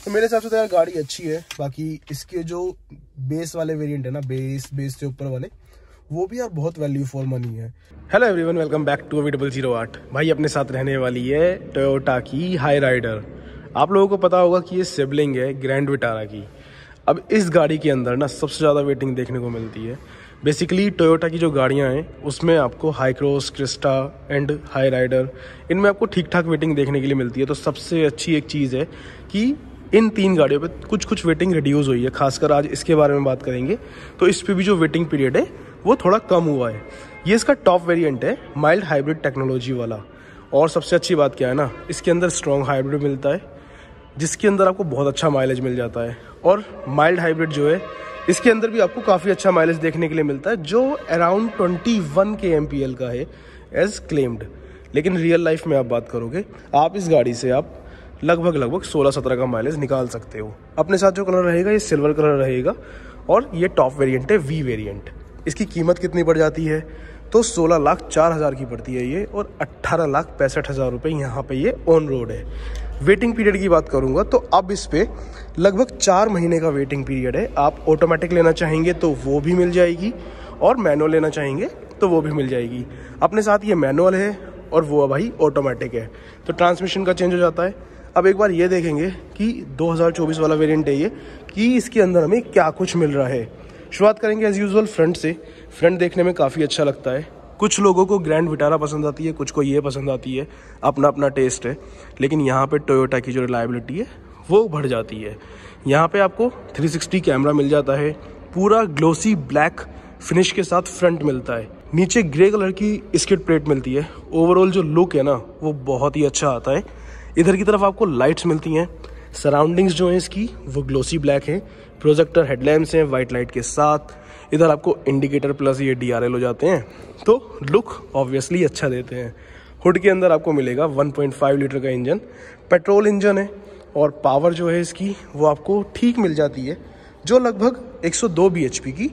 तो मेरे हिसाब से तो यार गाड़ी अच्छी है। बाकी इसके जो बेस वाले वेरिएंट है ना, बेस से ऊपर वाले, वो भी यार बहुत वैल्यू फॉर मनी है। Hello everyone, welcome back to V008। भाई अपने साथ रहने वाली है टोयोटा की हाई राइडर। आप लोगों को पता होगा कि ये सिबलिंग है ग्रैंड विटारा की। अब इस गाड़ी के अंदर ना सबसे ज़्यादा वेटिंग देखने को मिलती है। बेसिकली टोयोटा की जो गाड़ियां हैं उसमें आपको Hycross, Crysta and Hyryder, इनमें आपको ठीक ठाक वेटिंग देखने के लिए मिलती है। तो सबसे अच्छी एक चीज़ है कि इन तीन गाड़ियों पे कुछ वेटिंग रिड्यूस हुई है। खासकर आज इसके बारे में बात करेंगे तो इस पे भी जो वेटिंग पीरियड है वो थोड़ा कम हुआ है। ये इसका टॉप वेरिएंट है, माइल्ड हाइब्रिड टेक्नोलॉजी वाला। और सबसे अच्छी बात क्या है ना, इसके अंदर स्ट्रॉन्ग हाइब्रिड मिलता है जिसके अंदर आपको बहुत अच्छा माइलेज मिल जाता है। और माइल्ड हाइब्रिड जो है इसके अंदर भी आपको काफ़ी अच्छा माइलेज देखने के लिए मिलता है, जो अराउंड 21 kmpl का है एज क्लेम्ड। लेकिन रियल लाइफ में आप बात करोगे, आप इस गाड़ी से आप लगभग 16-17 का माइलेज निकाल सकते हो। अपने साथ जो कलर रहेगा ये सिल्वर कलर रहेगा और ये टॉप वेरिएंट है, वी वेरिएंट। इसकी कीमत कितनी पड़ जाती है तो 16,04,000 की पड़ती है ये, और 18,65,000 रुपये यहाँ पे ये ऑन रोड है। वेटिंग पीरियड की बात करूँगा तो अब इस पे लगभग 4 महीने का वेटिंग पीरियड है। आप ऑटोमेटिक लेना चाहेंगे तो वो भी मिल जाएगी और मैनुअल लेना चाहेंगे तो वो भी मिल जाएगी। अपने साथ ये मैनुअल है और वो भाई ऑटोमेटिक है, तो ट्रांसमिशन का चेंज हो जाता है। अब एक बार ये देखेंगे कि 2024 वाला वेरिएंट है ये, कि इसके अंदर हमें क्या कुछ मिल रहा है। शुरुआत करेंगे एज यूजुअल फ्रंट से। फ्रंट देखने में काफ़ी अच्छा लगता है। कुछ लोगों को ग्रैंड विटारा पसंद आती है, कुछ को ये पसंद आती है, अपना अपना टेस्ट है। लेकिन यहाँ पे टोयोटा की जो रिलायबिलिटी है वो बढ़ जाती है। यहाँ पे आपको 360 कैमरा मिल जाता है, पूरा ग्लोसी ब्लैक फिनिश के साथ फ्रंट मिलता है। नीचे ग्रे कलर की स्किड प्लेट मिलती है। ओवरऑल जो लुक है ना वो बहुत ही अच्छा आता है। इधर की तरफ आपको लाइट्स मिलती हैं। सराउंडिंग्स जो है इसकी वो ग्लोसी ब्लैक है। प्रोजेक्टर हेडलैम्प्स हैं वाइट लाइट के साथ। इधर आपको इंडिकेटर प्लस ये DRL हो जाते हैं, तो लुक ऑब्वियसली अच्छा देते हैं। हुड के अंदर आपको मिलेगा 1.5 लीटर का इंजन, पेट्रोल इंजन है। और पावर जो है इसकी वो आपको ठीक मिल जाती है, जो लगभग 102 bhp की।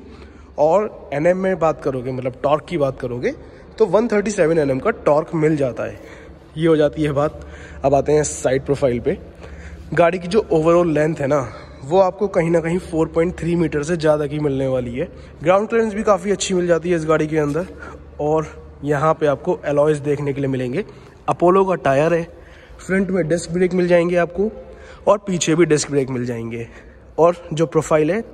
और NM में बात करोगे, मतलब टॉर्क की बात करोगे, तो 137 Nm का टॉर्क मिल जाता है। ये हो जाती है बात। अब आते हैं साइड प्रोफाइल पे। गाड़ी की जो ओवरऑल लेंथ है ना वो आपको कहीं ना कहीं 4.3 मीटर से ज़्यादा की मिलने वाली है। ग्राउंड क्लियरेंस भी काफ़ी अच्छी मिल जाती है इस गाड़ी के अंदर। और यहाँ पे आपको एलॉयज देखने के लिए मिलेंगे। अपोलो का टायर है। फ्रंट में डिस्क ब्रेक मिल जाएंगे आपको और पीछे भी डिस्क ब्रेक मिल जाएंगे। और जो प्रोफाइल है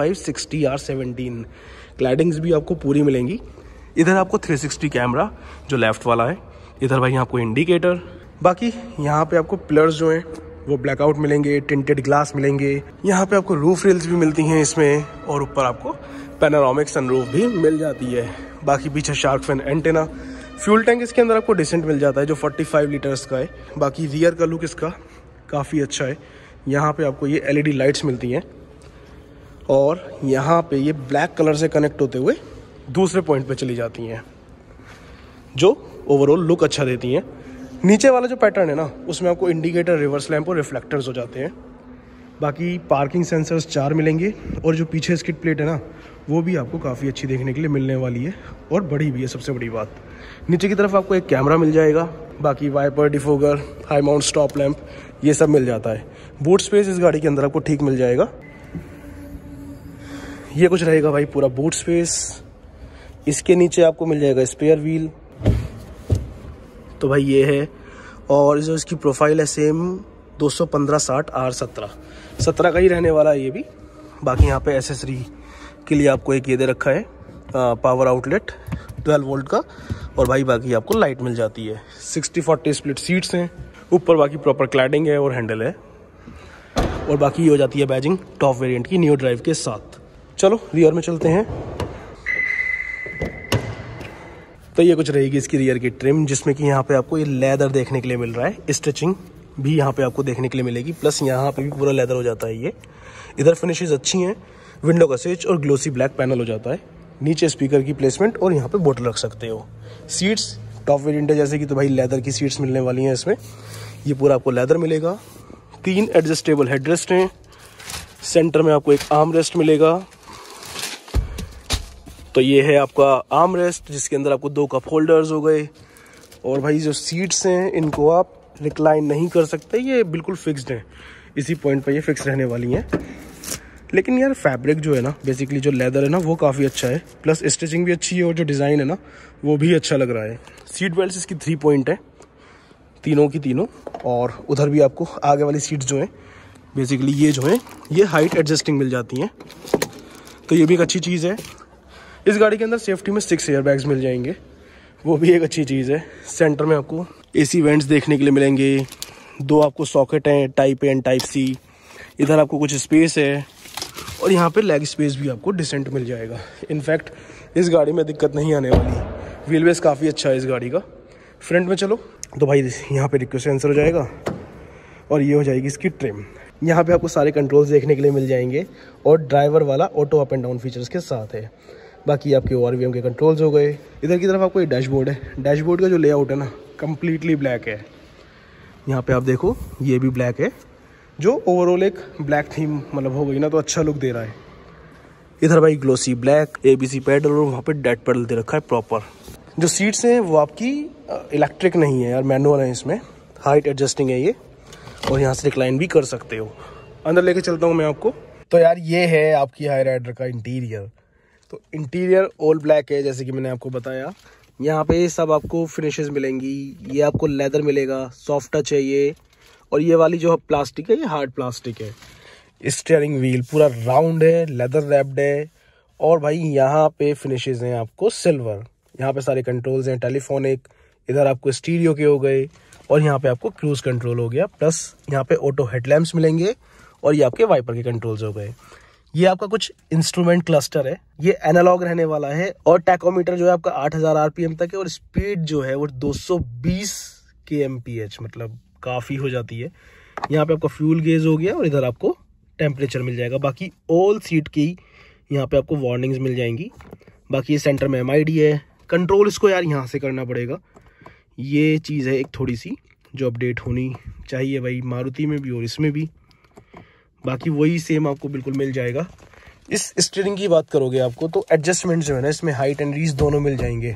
215/60R17, क्लैडिंग्स भी आपको पूरी मिलेंगी। इधर आपको 360 कैमरा जो लेफ्ट वाला है, इधर भाई आपको इंडिकेटर। बाकी यहाँ पे आपको पिलर्स जो हैं वो ब्लैकआउट मिलेंगे, टिंटेड ग्लास मिलेंगे। यहाँ पे आपको रूफ रेल्स भी मिलती हैं इसमें, और ऊपर आपको पैनोरामिक सनरूफ भी मिल जाती है। बाकी पीछे shark fin antenna. Fuel tank इसके अंदर आपको डिसेंट मिल जाता है जो 45 लीटर्स का है। बाकी रियर का लुक इसका काफ़ी अच्छा है। यहाँ पे आपको ये LED लाइट्स मिलती हैं और यहाँ पे ये ब्लैक कलर से कनेक्ट होते हुए दूसरे पॉइंट पे चली जाती हैं, जो ओवरऑल लुक अच्छा देती हैं। नीचे वाला जो पैटर्न है ना उसमें आपको इंडिकेटर, रिवर्स लैंप और रिफ्लेक्टर्स हो जाते हैं। बाकी पार्किंग सेंसर्स 4 मिलेंगे। और जो पीछे स्किड प्लेट है ना वो भी आपको काफ़ी अच्छी देखने के लिए मिलने वाली है, और बड़ी भी है। सबसे बड़ी बात, नीचे की तरफ आपको एक कैमरा मिल जाएगा। बाकी wiper, defogger, high mount stop lamp, ये सब मिल जाता है। बूट स्पेस इस गाड़ी के अंदर आपको ठीक मिल जाएगा। ये कुछ रहेगा भाई पूरा बूट स्पेस। इसके नीचे आपको मिल जाएगा स्पेयर व्हील, तो भाई ये है। और जो इसकी प्रोफाइल है सेम 215/60R17 का ही रहने वाला है ये भी। बाकी यहाँ पे एसेसरी के लिए आपको एक ये दे रखा है, पावर आउटलेट 12 वोल्ट का। और भाई बाकी आपको लाइट मिल जाती है। 60-40 स्प्लिट सीट्स हैं। ऊपर बाकी प्रॉपर क्लैडिंग है और हैंडल है। और बाकी ये हो जाती है बैजिंग टॉप वेरिएंट की न्यू ड्राइव के साथ। चलो रियर में चलते हैं। तो ये कुछ रहेगी इसकी रियर की ट्रिम, जिसमें कि यहाँ पे आपको ये लेदर देखने के लिए मिल रहा है। स्टिचिंग भी यहाँ पे आपको देखने के लिए मिलेगी, प्लस यहाँ पे भी पूरा लेदर हो जाता है ये। इधर फिनिशेस अच्छी हैं। विंडो का स्विच और ग्लोसी ब्लैक पैनल हो जाता है। नीचे स्पीकर की प्लेसमेंट और यहाँ पे बोतल रख सकते हो। सीट्स टॉप वेरिएंट है जैसे कि, तो भाई लेदर की सीट्स मिलने वाली हैं इसमें। ये पूरा आपको लेदर मिलेगा। 3 एडजस्टेबल हेडरेस्ट हैं। सेंटर में आपको एक आर्म रेस्ट मिलेगा। तो ये है आपका आर्म रेस्ट, जिसके अंदर आपको 2 कप होल्डर्स हो गए। और भाई जो सीट्स हैं इनको आप रिक्लाइन नहीं कर सकते, ये बिल्कुल फिक्स्ड हैं। इसी पॉइंट पर ये फिक्स रहने वाली हैं। लेकिन यार फैब्रिक जो है ना, बेसिकली जो लेदर है ना, वो काफ़ी अच्छा है, प्लस स्टिचिंग भी अच्छी है और जो डिज़ाइन है ना वो भी अच्छा लग रहा है। सीट बेल्ट इसकी 3 पॉइंट है, तीनों की तीनों। और उधर भी आपको आगे वाली सीट्स जो हैं बेसिकली ये जो है ये हाइट एडजस्टिंग मिल जाती हैं, तो ये भी एक अच्छी चीज़ है। इस गाड़ी के अंदर सेफ्टी में 6 एयर बैग्स मिल जाएंगे, वो भी एक अच्छी चीज़ है। सेंटर में आपको AC वेंट्स देखने के लिए मिलेंगे, 2 आपको सॉकेट हैं, type A and type C। इधर आपको कुछ स्पेस है और यहाँ पे लेग स्पेस भी आपको डिसेंट मिल जाएगा। इनफैक्ट इस गाड़ी में दिक्कत नहीं आने वाली, व्हील बेस काफ़ी अच्छा है इस गाड़ी का। फ्रंट में चलो तो भाई यहाँ पे रिक्वेस्ट सेंसर हो जाएगा और ये हो जाएगी इसकी ट्रिम। यहाँ पे आपको सारे कंट्रोल्स देखने के लिए मिल जाएंगे और ड्राइवर वाला auto up and down features के साथ है। बाकी आपके ORVM के कंट्रोल्स हो गए। इधर की तरफ आपको ये डैशबोर्ड है, डैशबोर्ड का जो लेआउट है ना कम्प्लीटली ब्लैक है। यहाँ पे आप देखो ये भी ब्लैक है, जो ओवरऑल एक ब्लैक थीम मतलब हो गई ना, तो अच्छा लुक दे रहा है। इधर भाई ग्लोसी ब्लैक ABC पैडल और वहाँ पे डेड पैडल दे रखा है प्रॉपर। जो सीट्स हैं वो आपकी इलेक्ट्रिक नहीं है यार, मैनुअल है, इसमें हाइट एडजस्टिंग है ये, और यहाँ से रिक्लाइन भी कर सकते हो। अंदर लेके चलता हूँ मैं आपको। तो यार ये है आपकी हाई राइडर का इंटीरियर। तो इंटीरियर ऑल ब्लैक है जैसे कि मैंने आपको बताया। यहाँ पे सब आपको फिनिशेस मिलेंगी, ये आपको लेदर मिलेगा, सॉफ्ट टच है ये, और ये वाली जो प्लास्टिक है ये हार्ड प्लास्टिक है। स्टीयरिंग व्हील पूरा राउंड है, लेदर रैप्ड है, और भाई यहाँ पे फिनिशेस हैं आपको सिल्वर। यहाँ पे सारे कंट्रोल्स हैं टेलीफोनिक, इधर आपको स्टीरियो के हो गए, और यहाँ पे आपको क्रूज कंट्रोल हो गया, प्लस यहाँ पे ऑटो हेडलैम्प्स मिलेंगे, और ये आपके वाइपर के कंट्रोल्स हो गए। ये आपका कुछ इंस्ट्रूमेंट क्लस्टर है, ये एनालॉग रहने वाला है, और टैकोमीटर जो है आपका 8000 RPM तक है, और स्पीड जो है वो 220 kmph, मतलब काफ़ी हो जाती है। यहाँ पे आपका फ्यूल गेज हो गया, और इधर आपको टेम्परेचर मिल जाएगा। बाकी ऑल सीट की यहाँ पे आपको वार्निंग्स मिल जाएंगी। बाकी ये सेंटर में MID है। कंट्रोल इसको यार यहाँ से करना पड़ेगा, ये चीज़ है एक थोड़ी सी जो अपडेट होनी चाहिए भाई, मारुति में भी और इसमें भी। बाकी वही सेम आपको बिल्कुल मिल जाएगा। इस स्टीयरिंग की बात करोगे आपको तो एडजस्टमेंट जो है ना इसमें हाइट एंड रीच दोनों मिल जाएंगे,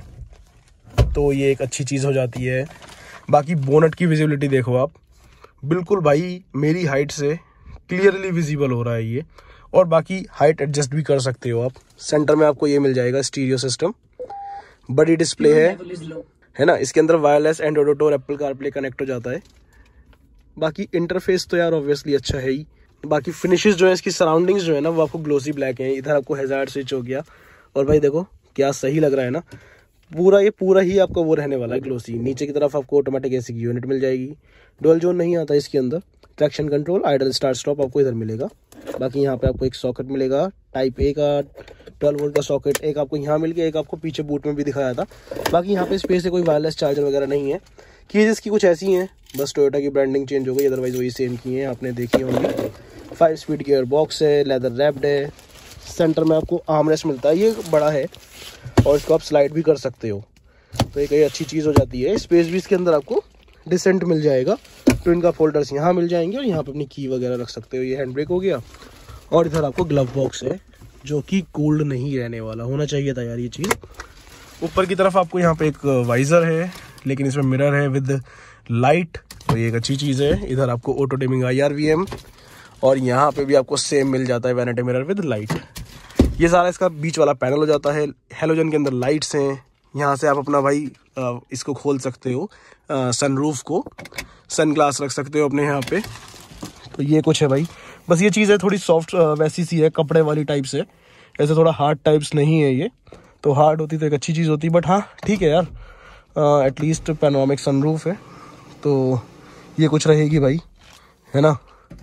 तो ये एक अच्छी चीज़ हो जाती है। बाकी बोनट की विजिबिलिटी देखो आप, बिल्कुल भाई मेरी हाइट से क्लियरली विजिबल हो रहा है ये, और बाकी हाइट एडजस्ट भी कर सकते हो आप। सेंटर में आपको ये मिल जाएगा स्टीरियो सिस्टम, बड़ी डिस्प्ले है ना, इसके अंदर वायरलेस एंड्रॉइड ऑटो और एप्पल कारप्ले कनेक्ट हो जाता है। बाकी इंटरफेस तो यार ऑब्वियसली अच्छा है ही। बाकी फिनिशेस जो है इसकी सराउंडिंग्स जो है ना वो आपको ग्लोसी ब्लैक है। इधर आपको हैजार्ड स्विच हो गया, और भाई देखो क्या सही लग रहा है ना, पूरा ही आपका वो रहने वाला है ग्लोसी। नीचे की तरफ आपको ऑटोमेटिक AC की यूनिट मिल जाएगी, डुअल जोन नहीं आता इसके अंदर, traction control, idle start stop आपको इधर मिलेगा। बाकी यहाँ पे आपको एक सॉकेट मिलेगा टाइप A का 12 वोल्ट का सॉकेट, एक आपको यहाँ मिल गया, एक आपको पीछे बूट में भी दिखाया था। बाकी यहाँ पे स्पेस है, कोई वायरलेस चार्जर वगैरह नहीं है। कीज इसकी कुछ ऐसी हैं, बस टोयोटा की ब्रांडिंग चेंज हो गई, अदरवाइज वही सेम की हैं, आपने देखी होंगी। 5 स्पीड गियर बॉक्स है, लेदर रैप्ड है। सेंटर में आपको आर्मरेस्ट मिलता है, ये बड़ा है और इसको आप स्लाइड भी कर सकते हो, तो एक अच्छी चीज़ हो जाती है। स्पेस भी इसके अंदर आपको डिसेंट मिल जाएगा। ट्विन का फोल्डर्स यहाँ मिल जाएंगे, और यहाँ पे अपनी की वगैरह रख सकते हो। ये हैंड ब्रेक हो गया, और इधर आपको ग्लव बॉक्स है जो कि कूल्ड नहीं रहने वाला, होना चाहिए था यार ये चीज़। ऊपर की तरफ आपको यहाँ पे एक वाइजर है, लेकिन इसमें मिरर है विद लाइट, तो ये एक अच्छी चीज़ है। इधर आपको ऑटो डिमिंग IRVM, और यहाँ पे भी आपको सेम मिल जाता है वैनिटी मिरर विद लाइट। ये सारा इसका बीच वाला पैनल हो जाता है। हेलोजन के अंदर लाइट्स हैं, यहाँ से आप अपना भाई इसको खोल सकते हो, सनरूफ को, सन ग्लास रख सकते हो अपने यहाँ पे। तो ये कुछ है भाई, बस ये चीज़ है थोड़ी सॉफ्ट वैसी सी है, कपड़े वाली टाइप से, ऐसे थोड़ा हार्ड टाइप्स नहीं है ये। तो हार्ड होती तो एक अच्छी चीज़ होती, बट हाँ ठीक है यार, एटलीस्ट पैनोरामिक सनरूफ है, तो ये कुछ रहेगी भाई, है ना,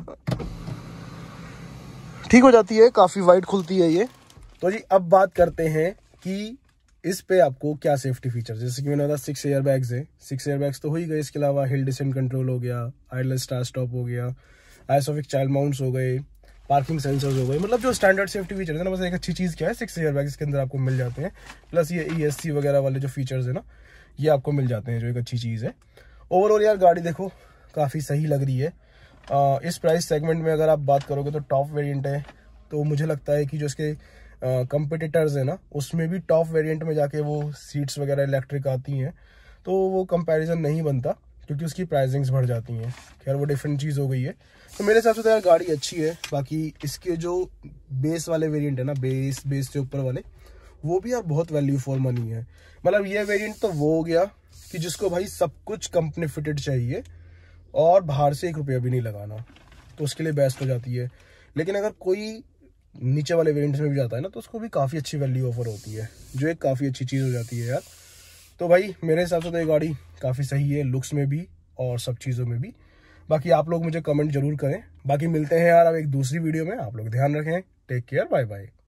ठीक हो जाती है, काफ़ी वाइड खुलती है ये। तो जी अब बात करते हैं कि इस पे आपको क्या सेफ्टी फीचर्स, जैसे कि मैंने बताया 6 एयर बैग्स है, 6 एयर बैग्स तो हो ही गए, इसके अलावा हिल डिसेंट कंट्रोल हो गया, आइडल स्टार्ट स्टॉप हो गया, आइसोफिक चाइल्ड माउंट्स हो गए, पार्किंग सेंसर्स हो गए, मतलब जो स्टैंडर्ड सेफ्टी फीचर्स है ना। बस एक अच्छी चीज़ क्या है, 6 एयर बैग्स के अंदर आपको मिल जाते हैं, प्लस ये ESC वगैरह वाले जो फीचर्स है ना ये आपको मिल जाते हैं, जो एक अच्छी चीज़ है। ओवरऑल यार गाड़ी देखो काफ़ी सही लग रही है। इस प्राइस सेगमेंट में अगर आप बात करोगे तो टॉप वेरिएंट है, तो मुझे लगता है कि जो इसके कंपिटिटर्स है ना उसमें भी टॉप वेरिएंट में जाके वो सीट्स वगैरह इलेक्ट्रिक आती हैं, तो वो कंपैरिजन नहीं बनता, क्योंकि उसकी प्राइसिंग्स बढ़ जाती हैं। खैर वो डिफरेंट चीज़ हो गई है। तो मेरे हिसाब से तो यार गाड़ी अच्छी है। बाकी इसके जो बेस वाले वेरिएंट है ना, बेस से ऊपर वाले, वो भी यार बहुत वैल्यू फॉर मनी है। मतलब ये वेरिएंट तो वो हो गया कि जिसको भाई सब कुछ कंपनी फिटेड चाहिए और बाहर से 1 रुपया भी नहीं लगाना, तो उसके लिए बेस्ट हो जाती है। लेकिन अगर कोई नीचे वाले वेरिएंट्स में भी जाता है ना, तो उसको भी काफ़ी अच्छी वैल्यू ऑफर होती है, जो एक काफ़ी अच्छी चीज़ हो जाती है यार। तो भाई मेरे हिसाब से तो ये गाड़ी काफ़ी सही है, लुक्स में भी और सब चीज़ों में भी। बाकी आप लोग मुझे कमेंट जरूर करें। बाकी मिलते हैं यार अब एक दूसरी वीडियो में। आप लोग ध्यान रखें। Take care, bye bye.